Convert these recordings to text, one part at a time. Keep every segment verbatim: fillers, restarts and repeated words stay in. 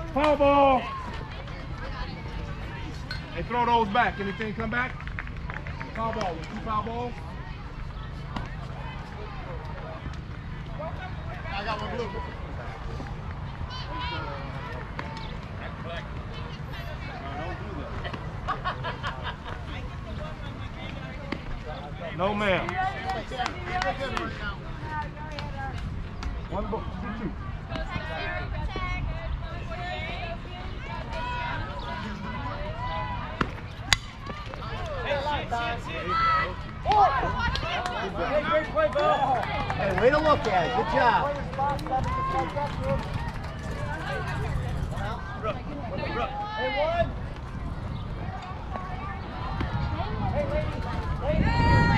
Foul ball. Hey, throw those back. Anything come back? Foul ball. Two foul balls. I got one blue. No, ma'am. One book. Two. Hey, way to look at it. Good job. Hey, one. Hey, lady. Lady.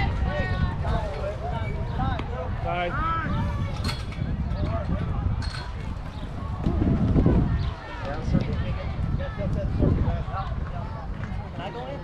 Side. Down circle. That's that circle, guys. Can I go in?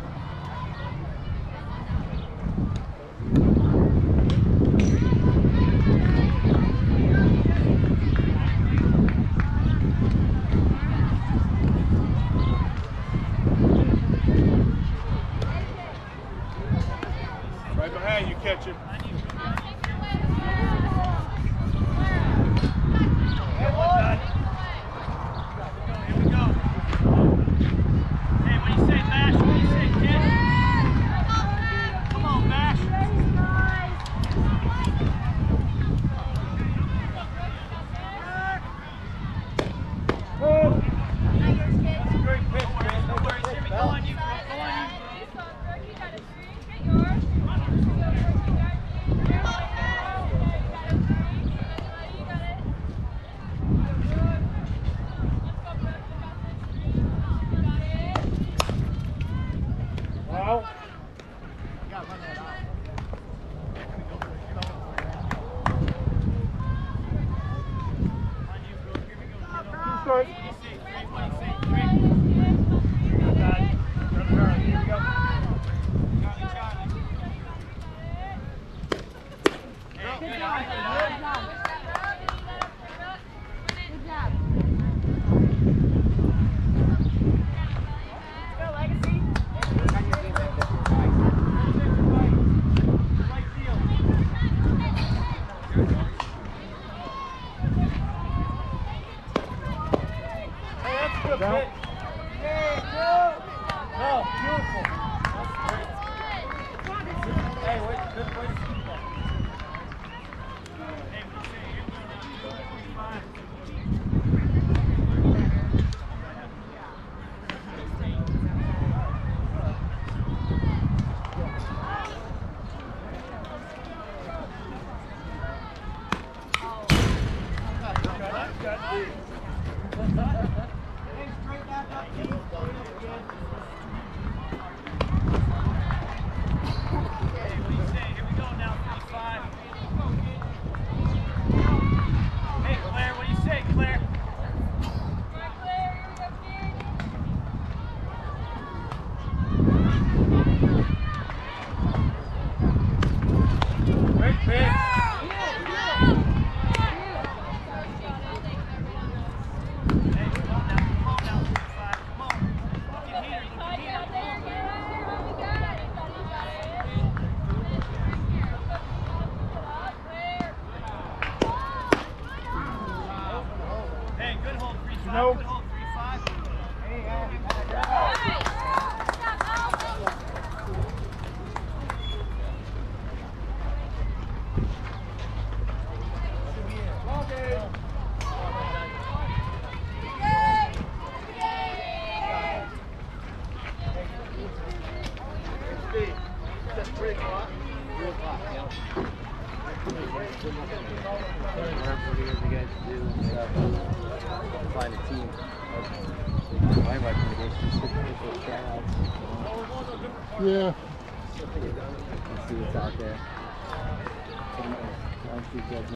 Right behind you, catcher. Start. Good Down. hit. No, beautiful. Hey, wait, good way to keep that. No. Find a team. My recommendation is to finish those tryouts. Yeah. And see what's out there.